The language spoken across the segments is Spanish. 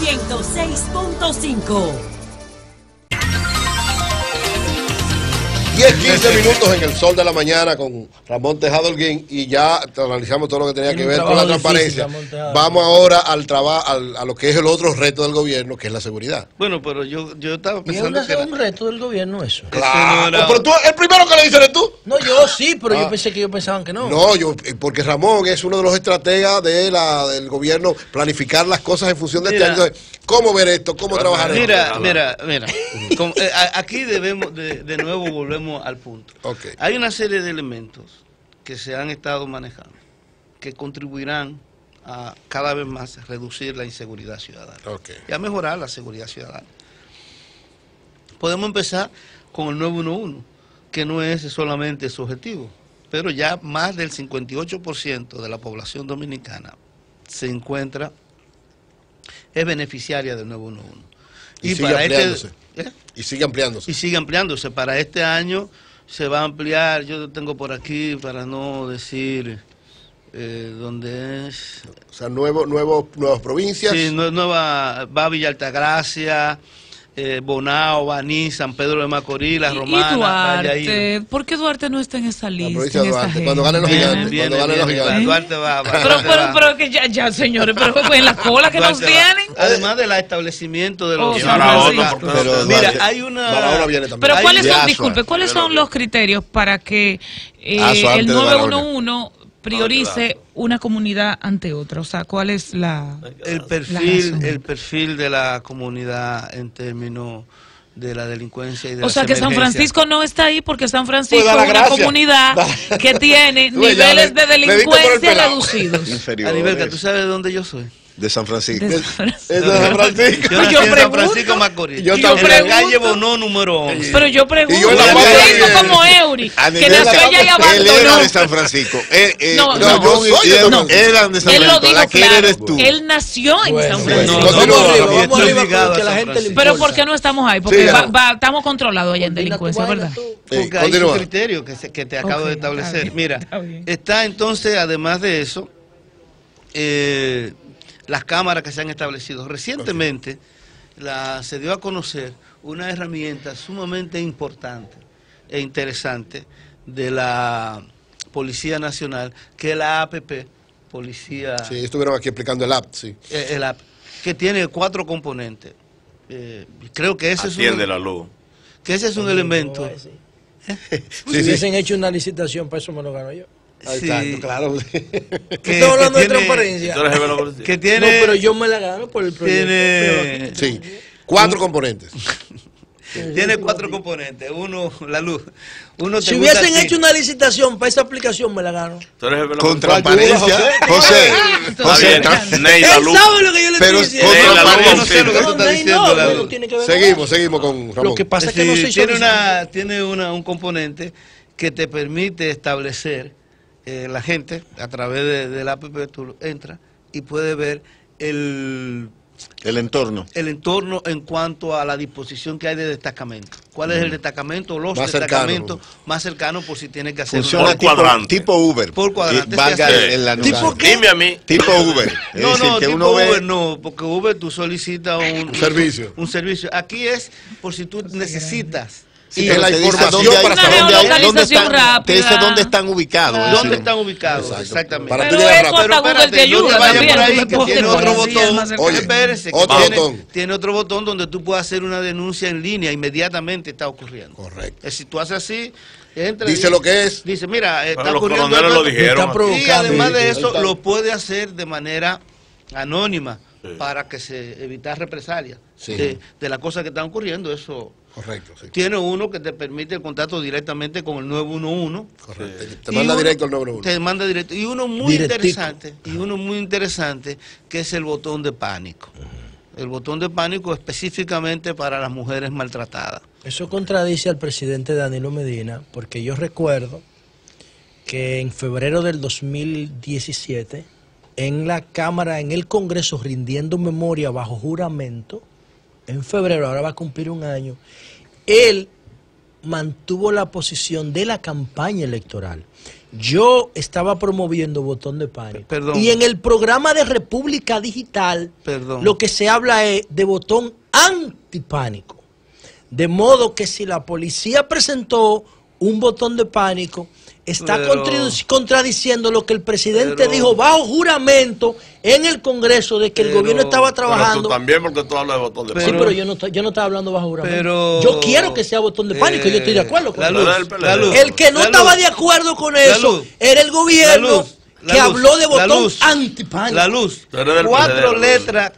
106.5. 10-15 minutos en el sol de la mañana con Ramón Tejado Holguín y ya analizamos todo lo que tenía que ver con la transparencia. Vamos ahora al trabajo, a lo que es el otro reto del gobierno, que es la seguridad. Bueno, pero yo estaba pensando que es un reto del gobierno eso. Claro, pero tú, el primero que le dices eres tú. No, yo sí, pero yo pensé que ellos pensaban que no. No, porque Ramón es uno de los estrategas del gobierno, planificar las cosas en función de este año. ¿Cómo ver esto? ¿Cómo trabajar esto? Mira. Aquí debemos, de nuevo volvemos al punto. Okay. Hay una serie de elementos que se han estado manejando que contribuirán a cada vez más reducir la inseguridad ciudadana y a mejorar la seguridad ciudadana. Podemos empezar con el 911, que no es solamente su objetivo, pero ya más del 58% de la población dominicana es beneficiaria del 911. Y sigue ampliándose. Y sigue ampliándose. Y sigue ampliándose. Para este año se va a ampliar, yo tengo por aquí, para no decir dónde es. O sea, nuevas provincias. Sí, va a Villa Altagracia, Bonao, Baní, San Pedro de Macorís, La Romana, ¿Y Duarte? Valladolid. ¿Por qué Duarte no está en esa lista? Cuando ganen los gigantes. Bien, cuando ganen los gigantes. Duarte va. Pero que ya, señores, pero en la cola que nos tienen. Además del establecimiento de los... Mira, hay una... Pero ¿cuáles son los criterios para que el 911 priorice una comunidad ante otra? O sea, ¿cuál es el perfil de la comunidad en términos de la delincuencia y de o sea, que San Francisco no está ahí porque San Francisco es una comunidad que tiene niveles de delincuencia reducidos. Anibelca, ¿tú sabes de dónde yo soy? De San Francisco. De San Francisco. Yo nací en San Francisco Macorís. En la calle Bonó número 11. Pero yo pregunto, yo como Eury, que nació allá y abandonó. Él era de San Francisco. Yo soy de San Francisco. Eran de San Francisco. La que eres tú. Él nació en San Francisco. Vamos arriba que la gente le Pero ¿por qué no estamos ahí? Porque estamos controlados allá en delincuencia, ¿verdad? Porque hay un criterio que te acabo de establecer. Mira, está entonces, además de eso, las cámaras que se han establecido. Recientemente se dio a conocer una herramienta sumamente importante e interesante de la Policía Nacional, que es la APP, Policía... Sí, estuvieron aquí explicando el app, sí. El app, que tiene 4 componentes. Creo que ese Atiende la luz. Que ese es un elemento. Si hubiesen hecho una licitación, para eso me lo gano yo. Claro. Estoy hablando de transparencia. Que tiene, no, pero yo me la gano por el proyecto. Sí, 4 componentes. Tiene 4 componentes. Uno, la luz. Si hubiesen hecho una licitación para esa aplicación, me la gano. Con transparencia. José, él sabe lo que yo le estoy diciendo. Yo no sé lo que tú estás diciendo. Seguimos con Ramón. Lo que pasa es que no se hizo. Tiene un componente que te permite establecer la gente, a través de la app, tú entras y puedes ver el entorno en cuanto a la disposición que hay de destacamento. ¿Cuál es el destacamento o los destacamentos más cercanos por si tiene que hacer funciona tipo Uber? Por cuadrante. ¿Tipo qué? Dime a mí. Tipo Uber. Uber no, porque Uber tú solicitas un servicio. Un servicio. Aquí es por si tú necesitas. Sí, es la información para saber dónde te dice dónde están ubicados. ¿Dónde están ubicados? Exactamente. Pero eso hasta Google te ayuda también. Que tiene otro botón. Oye, tiene otro botón donde tú puedes hacer una denuncia en línea. Inmediatamente está ocurriendo. Correcto. Si tú haces así, entra. Dice lo que es. Dice, mira, está los ocurriendo. coroneles lo dijeron. Y además de eso, lo puede hacer de manera anónima para que se evitar represalias de las cosas que están ocurriendo. Eso. Correcto, sí. Tiene uno que te permite el contacto directamente con el 911. Correcto. Te manda directo al 911. Te manda directo. Y uno muy interesante, que es el botón de pánico. El botón de pánico específicamente para las mujeres maltratadas. Eso contradice al presidente Danilo Medina, porque yo recuerdo que en febrero del 2017, en la Cámara, en el Congreso, rindiendo memoria bajo juramento, en febrero, ahora va a cumplir un año, él mantuvo la posición de la campaña electoral Yo estaba promoviendo botón de pánico. Perdón. Y en el programa de República Digital, lo que se habla es de botón antipánico. De modo que si la policía presentó un botón de pánico, está contradiciendo lo que el presidente dijo bajo juramento en el Congreso de que el gobierno estaba trabajando. Pero tú también, porque tú hablas de botón de pánico. Sí, pero yo no estaba hablando bajo juramento. Yo quiero que sea botón de pánico, yo estoy de acuerdo con eso. El que no estaba de acuerdo con eso era el gobierno que habló de botón antipánico. La luz. Cuatro letras.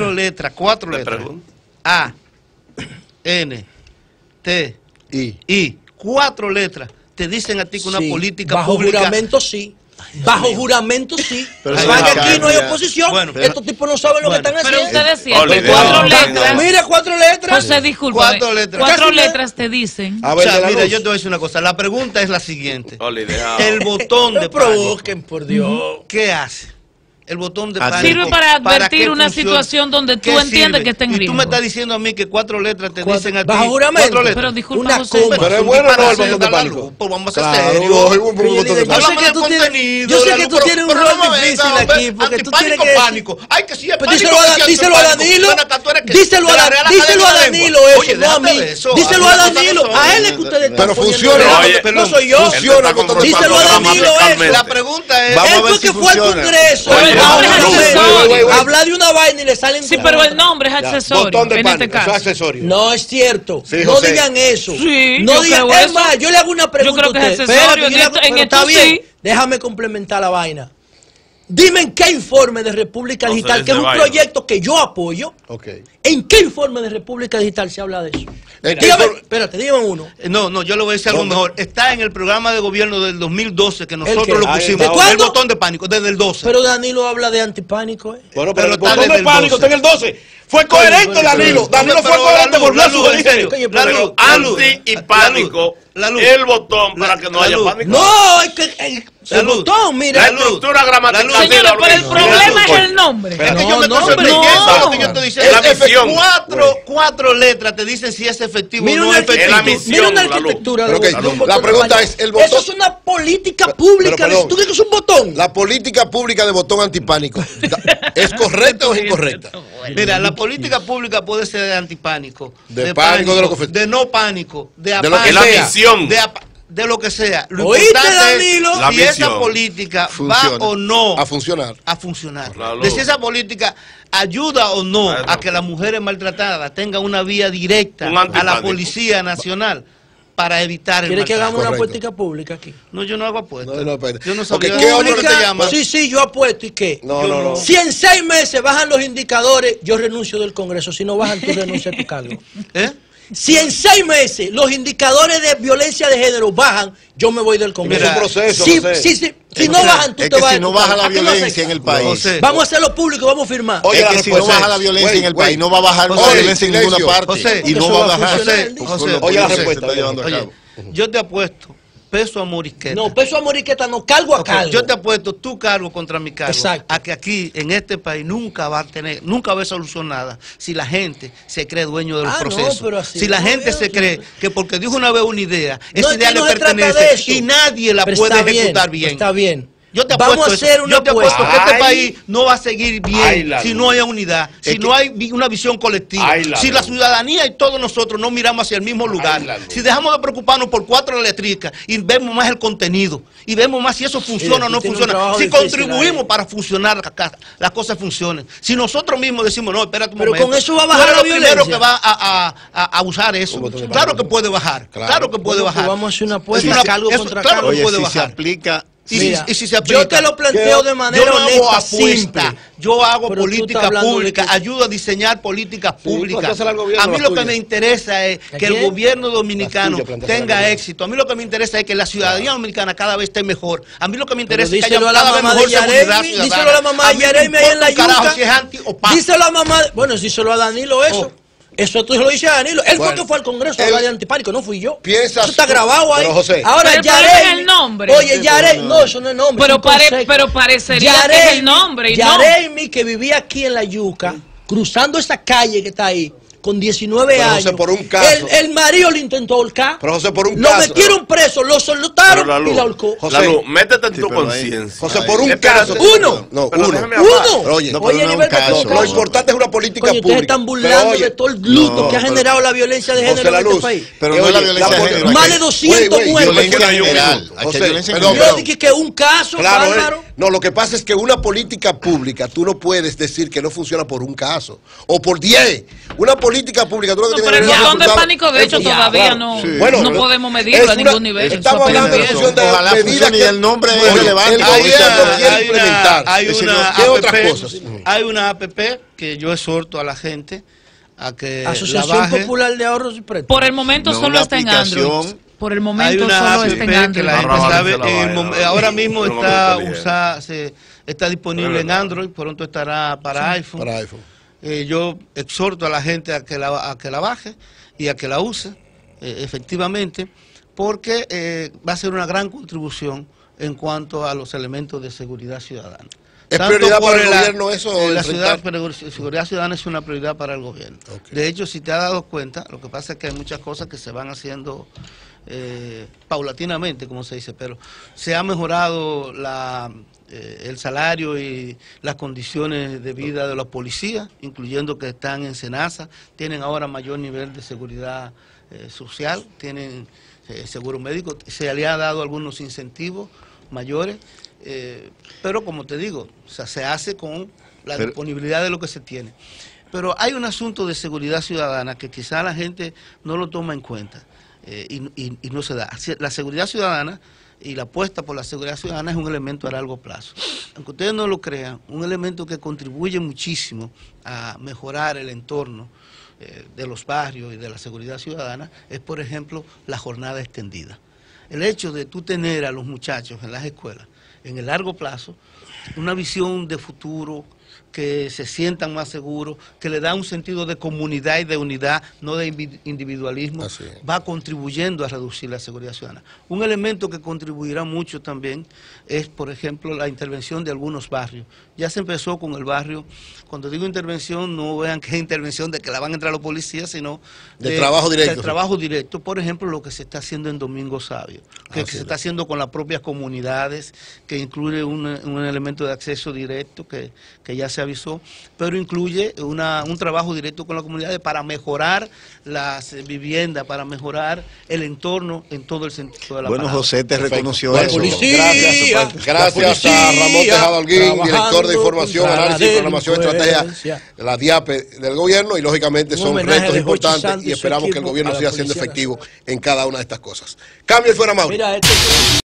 A, N, T, I. 4 letras. Te dicen a ti que una política bajo pública... juramento sí. Bajo juramento sí. Aquí no hay oposición. Bueno, estos tipos no saben lo que están haciendo. Pero usted decía que 4 letras. Mira, 4 letras. José, disculpa. 4 letras te dicen. O sea, mira, yo te voy a decir una cosa. La pregunta es la siguiente. El botón de provoquen, por Dios. ¿Qué hace? El botón de pánico. Sirve para advertir una situación donde tú entiendes que está en riesgo. Y tú me estás diciendo a mí que 4 letras te dicen a ti. Bajo juramento. 4 letras. Pero disculpa, José. Pero es bueno no el botón de pánico. Pues vamos a ser serios. Yo sé que tú tienes un rol difícil aquí. Porque tú tienes que... pánico. Ay, que sí es pánico. Díselo a Danilo. Díselo a Danilo eso, no a mí. Díselo a Danilo. A él es que ustedes están poniendo. Pero no soy yo. Díselo a Danilo eso. La pregunta es... Él fue que fue al Congreso. Habla de una vaina y le salen. Sí, pero el nombre es accesorio. En este caso. No es cierto. Sí, no digan eso. Sí, no digan eso. Es más, yo le hago una pregunta. Yo creo que es accesorio. Está bien. Déjame complementar la vaina. Dime en qué informe de República Digital, que es un proyecto que yo apoyo, ¿en qué informe de República Digital se habla de eso? Espérate, dígame uno. No, yo le voy a decir algo mejor. Está en el programa de gobierno del 2012 que nosotros lo pusimos. ¿De cuándo? El botón de pánico, desde el 12. Pero Danilo habla de antipánico. Bueno, pero el botón de pánico está en el 12. Fue coherente Danilo. Danilo fue coherente por la Anti y pánico. El botón para que no haya pánico. No, es que el botón, mira. La estructura gramatical. Señores, pero el problema es el nombre. La misión. 4 letras te dicen si es efectivo o no es efectivo. Mira una arquitectura. La pregunta es, el botón. Eso es una política pública. ¿Tú crees que es un botón? La política pública de botón antipánico, ¿es correcta o es incorrecta? Mira, la política pública puede ser de antipánico, de pánico, de no pánico, de apánico, de lo que sea. Lo ¿Oíste, importante es la si esa política va o no a funcionar. De si esa política ayuda o no a que las mujeres maltratadas tengan una vía directa a la Policía Nacional para evitar el maltrato. ¿Quieres que hagamos una política pública aquí? No, yo no hago apuestas. Yo no sabía. ¿Qué otro que te llama? Sí, yo apuesto. ¿Y qué? No. Si en 6 meses bajan los indicadores, yo renuncio del Congreso. Si no bajan, tú renuncias a tu cargo. Si en 6 meses los indicadores de violencia de género bajan, yo me voy del Congreso. Es un proceso, si no bajan, tú te vas. Si no baja la violencia en el país. Vamos a hacerlo público, vamos a firmar. Es que si no baja la violencia en el país, no va a bajar la violencia en ninguna parte. Y no va a bajar. Oye la respuesta. Yo te apuesto. Peso a Moriqueta. No, peso a Moriqueta no, cargo a cargo. Yo te apuesto tu cargo contra mi cargo. Exacto. A que aquí, en este país, nunca va a haber solución nada si la gente se cree dueño del proceso. Pero así si la gente se cree que porque dijo una vez una idea, esa idea le pertenece y nadie la puede ejecutar bien. Está bien. Yo te apuesto que este país no va a seguir bien si no hay unidad, si no hay una visión colectiva, si la ciudadanía y todos nosotros no miramos hacia el mismo lugar, si dejamos de preocuparnos por 4 letricas y vemos más el contenido y vemos más si eso funciona o no funciona, si contribuimos para funcionar, las cosas funcionen. Si nosotros mismos decimos, no, espérate un momento, pero con eso va a bajar la violencia. Primero que va a usar eso. Claro que puede bajar, claro que puede bajar. Vamos a hacer una apuesta, cargo contra cargo. Claro que puede bajar. Se aplica. Y si se aplica, yo te lo planteo de manera honesta, simple. Yo hago política pública, ayudo a diseñar políticas públicas. A mí lo que me interesa es que el gobierno dominicano tenga éxito. A mí lo que me interesa es que la ciudadanía dominicana cada vez esté mejor. A mí lo que me interesa es que haya cada vez mejor seguridad ciudadana. Díselo a la mamá de Yaremi ahí en la yuca. Si es anti o paz. Díselo a la mamá, bueno, díselo a Danilo eso. Eso tú lo dices a Danilo. Él fue que fue al Congreso a hablar de antipánico, no fui yo. Eso está grabado ahí. José, ahora Yaremi. el nombre. Oye, Yaremi, no, eso no es nombre. Pero parecería que es el nombre. Yaremi, que vivía aquí en la yuca, cruzando esa calle que está ahí, con 19 pero, años. José, por un caso. El marido le intentó ahorcar. Pero José, por un caso. Lo metieron preso, lo soltaron y la ahorcó. José, métete en tu conciencia. José, por un caso. Uno. Oye, lo importante es una política pública. Ustedes están burlando de todo el luto que ha generado la violencia de género en este país. Pero no es la violencia de género. Más de 200 muertos. Violencia general. Yo dije que un caso, claro, no, lo que pasa es que una política pública, tú no puedes decir que no funciona por un caso o por 10. Una política pública, tú lo que tienes que ver. Pero el botón de pánico, de hecho, todavía no podemos medirlo a ningún nivel. Estamos hablando de función de medidas y el nombre es relevante. Hay una APP que yo exhorto a la gente a que Asociación Popular de Ahorros y Préstamos. Por el momento solo está en Android. Por el momento solo está en Android. Que la gente sabe, ahora mismo está disponible en Android, pronto estará para iPhone. Yo exhorto a la gente a que la baje y a que la use, efectivamente, porque va a ser una gran contribución en cuanto a los elementos de seguridad ciudadana. ¿Es prioridad para el gobierno eso? La seguridad ciudadana es una prioridad para el gobierno. Okay. De hecho, si te has dado cuenta, lo que pasa es que hay muchas cosas que se van haciendo paulatinamente, como se dice, pero se ha mejorado el salario y las condiciones de vida de los policías, incluyendo que están en SENASA, tienen ahora mayor nivel de seguridad social, tienen seguro médico, se le ha dado algunos incentivos mayores, pero como te digo, o sea, se hace con la disponibilidad de lo que se tiene. Pero hay un asunto de seguridad ciudadana que quizá la gente no lo toma en cuenta y no se da. La seguridad ciudadana y la apuesta por la seguridad ciudadana es un elemento a largo plazo. Aunque ustedes no lo crean, un elemento que contribuye muchísimo a mejorar el entorno de los barrios y de la seguridad ciudadana es, por ejemplo, la jornada extendida. El hecho de tú tener a los muchachos en las escuelas, en el largo plazo, una visión de futuro, que se sientan más seguros, que le da un sentido de comunidad y de unidad, no de individualismo, va contribuyendo a reducir la seguridad ciudadana. Un elemento que contribuirá mucho también es, por ejemplo, la intervención de algunos barrios. Ya se empezó con el barrio, cuando digo intervención, no vean que es intervención de que la van a entrar los policías, sino de trabajo directo. De trabajo directo, por ejemplo, lo que se está haciendo en Domingo Sabio, que se está haciendo con las propias comunidades, que incluye un elemento de acceso directo que ya se avisó, pero incluye un trabajo directo con las comunidades para mejorar las viviendas, para mejorar el entorno en todo el sentido de la palabra. Bueno, José te reconoció eso. Gracias a Ramón Tejada Holguín, director de Información, Análisis y Programación Estrategia de la DIAPE del gobierno, y lógicamente son retos importantes y esperamos que el gobierno siga siendo efectivo en cada una de estas cosas. Cambio y fuera, Mauro.